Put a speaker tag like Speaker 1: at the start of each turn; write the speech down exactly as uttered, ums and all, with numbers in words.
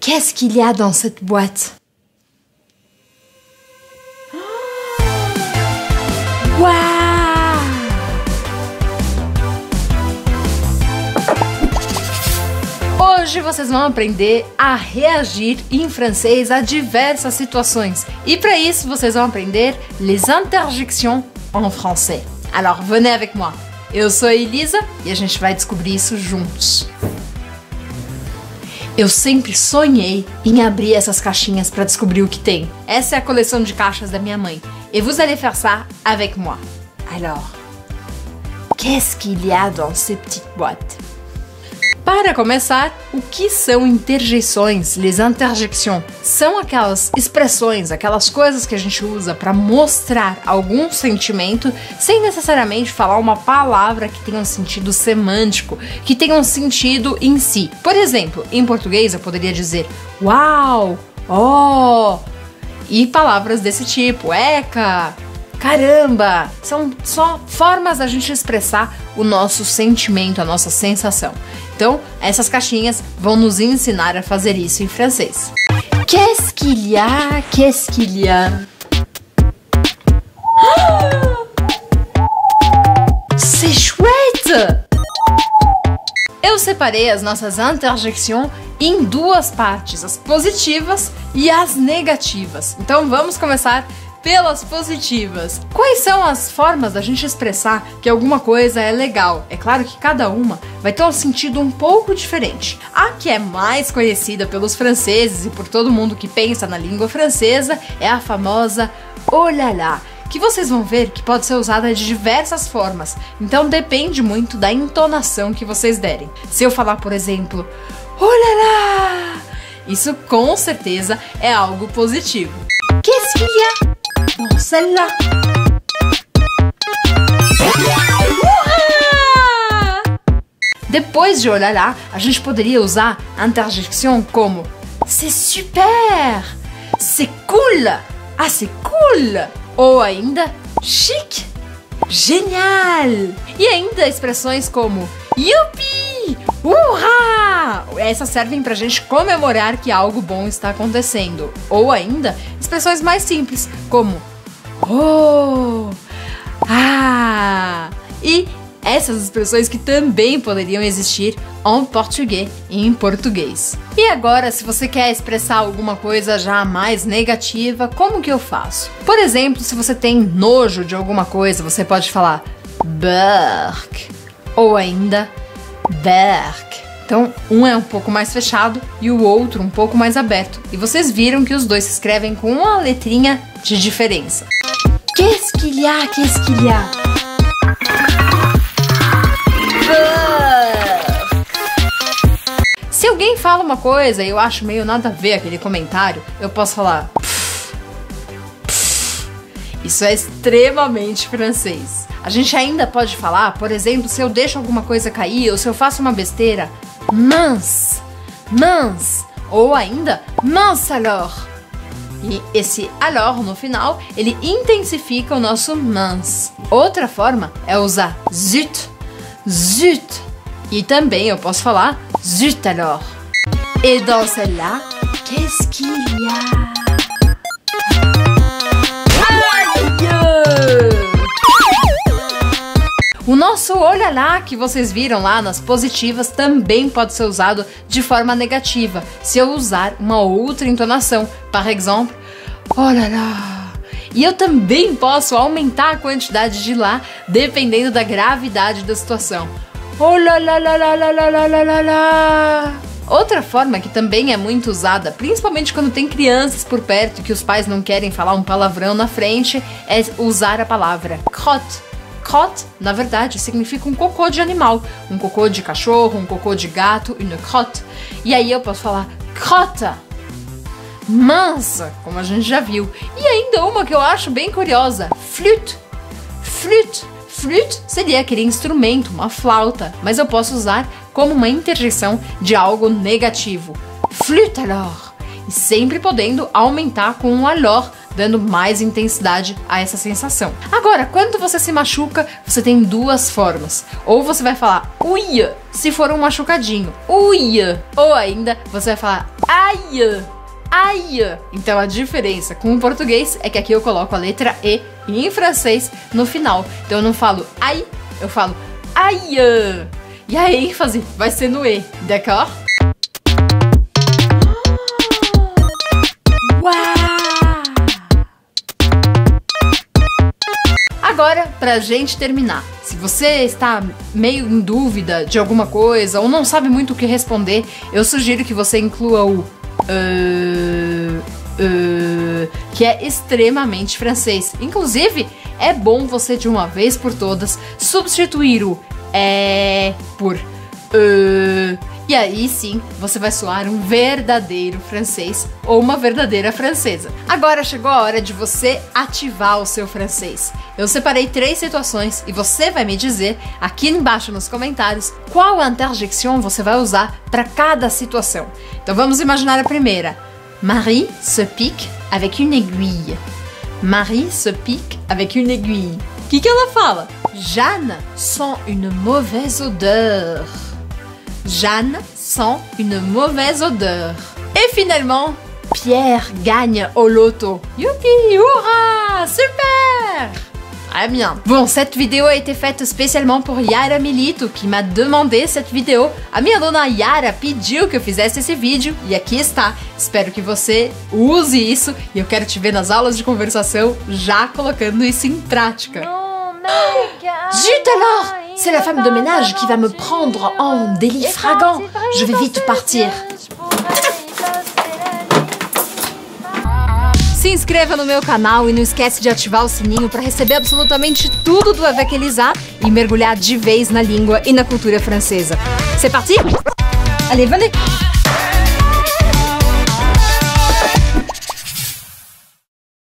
Speaker 1: Qu'est-ce qu'il y a dans cette boîte? Uau! Hoje vocês vão aprender a reagir em francês a diversas situações. E para isso vocês vão aprender les interjections en français. Alors, venez avec moi. Eu sou a Elisa e a gente vai descobrir isso juntos. Eu sempre sonhei em abrir essas caixinhas para descobrir o que tem. Essa é a coleção de caixas da minha mãe. Et vous allez faire ça avec moi. Alors, qu'est-ce qu'il y a dans ces petites boîtes? Para começar, o que são interjeições, les interjections? São aquelas expressões, aquelas coisas que a gente usa para mostrar algum sentimento sem necessariamente falar uma palavra que tenha um sentido semântico, que tenha um sentido em si. Por exemplo, em português eu poderia dizer uau, oh, e palavras desse tipo, eca, caramba, são só formas da gente expressar o nosso sentimento, a nossa sensação. Então, essas caixinhas vão nos ensinar a fazer isso em francês. Qu'est-ce qu'il y a? Qu'est-ce qu'il y a? C'est chouette! Eu separei as nossas interjections em duas partes, as positivas e as negativas. Então, vamos começar pelas positivas. Quais são as formas da gente expressar que alguma coisa é legal? É claro que cada uma vai ter um sentido um pouco diferente. A que é mais conhecida pelos franceses e por todo mundo que pensa na língua francesa é a famosa oh là là, que vocês vão ver que pode ser usada de diversas formas. Então depende muito da entonação que vocês derem. Se eu falar, por exemplo, oh là là, isso com certeza é algo positivo. Qu'est-ce qu'il y a? Bon, celle-là. Depois de olhar lá, a gente poderia usar a interjection como c'est super, c'est cool, ah c'est cool, ou ainda chic, genial. E ainda expressões como youpi, urra! Essas servem pra gente comemorar que algo bom está acontecendo. Ou ainda, expressões mais simples, como oh, ah! E essas expressões que também poderiam existir em português e em português. E agora, se você quer expressar alguma coisa já mais negativa, como que eu faço? Por exemplo, se você tem nojo de alguma coisa, você pode falar berk, ou ainda berk. Então, um é um pouco mais fechado e o outro um pouco mais aberto. E vocês viram que os dois se escrevem com uma letrinha de diferença. Qu'est-ce qu'il y a? Qu'est-ce qu'il y a? Se alguém fala uma coisa e eu acho meio nada a ver aquele comentário, eu posso falar pff, pff. Isso é extremamente francês. A gente ainda pode falar, por exemplo, se eu deixo alguma coisa cair ou se eu faço uma besteira, mince, mince, ou ainda mince alors. E esse alors no final, ele intensifica o nosso mince. Outra forma é usar zut, zut. E também eu posso falar zut alors. Et dans celle-là, qu'est-ce qu'il y a? O nosso olha lá que vocês viram lá nas positivas também pode ser usado de forma negativa, se eu usar uma outra entonação. Par exemple, oh là là. E eu também posso aumentar a quantidade de lá dependendo da gravidade da situação. Oh lá lá lá lá lá lá lá lá lá. Outra forma que também é muito usada, principalmente quando tem crianças por perto e que os pais não querem falar um palavrão na frente, é usar a palavra crotte. Crotte, na verdade, significa um cocô de animal. Um cocô de cachorro, um cocô de gato, une crotte. E aí eu posso falar crotte, mansa, como a gente já viu. E ainda uma que eu acho bem curiosa, flûte. Flûte. Flûte seria aquele instrumento, uma flauta, mas eu posso usar como uma interjeição de algo negativo. Flûte alors. E sempre podendo aumentar com um alors dando mais intensidade a essa sensação. Agora, quando você se machuca, você tem duas formas. Ou você vai falar ui, se for um machucadinho, ui, ou ainda você vai falar ai, ai. Então a diferença com o português é que aqui eu coloco a letra E em francês no final. Então eu não falo ai, eu falo ai. E a ênfase vai ser no E, d'accord? Agora, pra gente terminar, se você está meio em dúvida de alguma coisa ou não sabe muito o que responder, eu sugiro que você inclua o uh, uh, que é extremamente francês. Inclusive, é bom você de uma vez por todas substituir o é por uh, e aí sim você vai soar um verdadeiro francês ou uma verdadeira francesa. Agora chegou a hora de você ativar o seu francês. Eu separei três situações e você vai me dizer aqui embaixo nos comentários qual interjection você vai usar para cada situação. Então vamos imaginar a primeira. Marie se pique avec une aiguille. Marie se pique avec une aiguille. O que que ela fala? Jeanne sent une mauvaise odeur. Jeanne sent une mauvaise odeur. Et finalement, Pierre gagne au loto. Youpi, hurrah, super! Très bien. Bon, cette vidéo a été faite spécialement pour Yara Milito, que m'a demandé cette vidéo. A minha dona Yara pediu que eu fizesse esse vídeo e aqui está. Espero que você use isso e eu quero te ver nas aulas de conversação já colocando isso em prática. Zut alors! C'est la femme de ménage qui va me prendre en délit fragant. Je vais vite partir. Se inscreva no meu canal e não esquece de ativar o sininho para receber absolutamente tudo do Avec Elisa e mergulhar de vez na língua e na cultura francesa. C'est parti? Allez, venez!